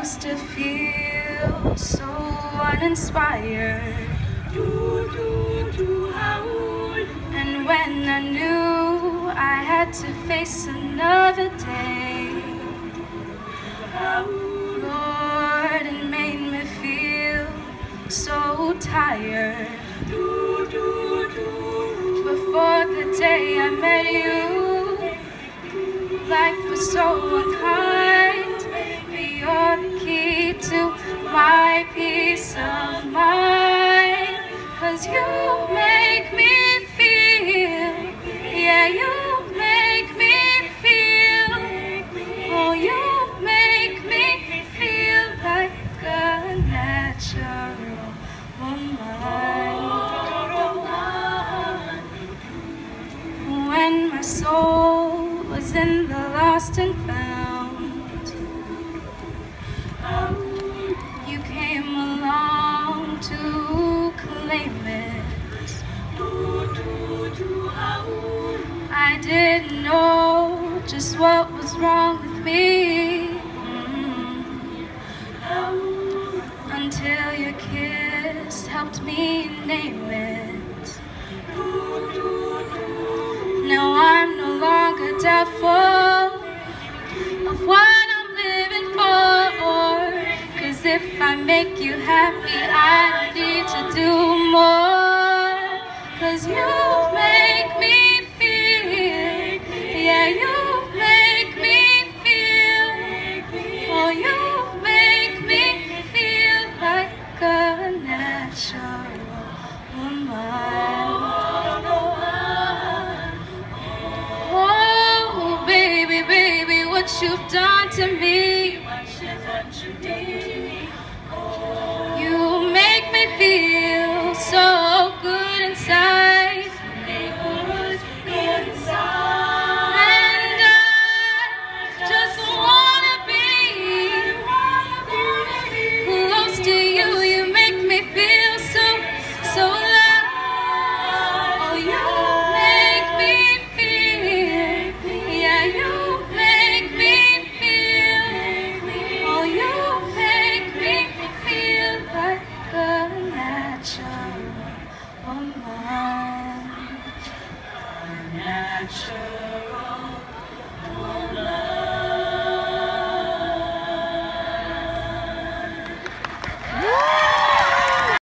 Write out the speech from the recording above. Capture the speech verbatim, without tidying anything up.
used to feel so uninspired. And when I knew I had to face another day, Lord, it made me feel so tired. Before the day I met you, life was so unkind. Baby, you're the key to my peace of mind. 'Cause you make me feel, yeah, you make me feel, oh, you make me feel like a natural woman. When my soul was in the lost and found, you came along to claim it. I didn't know just what was wrong with me, mm, until your kiss helped me name it. Now I'm no longer doubtful of what I'm living for. 'Cause if I make you happy, I don't need to do more. 'Cause you make me feel, yeah, you make me feel, oh, you make me feel like a natural woman. Oh, baby, baby, what you've done to me. You make me feel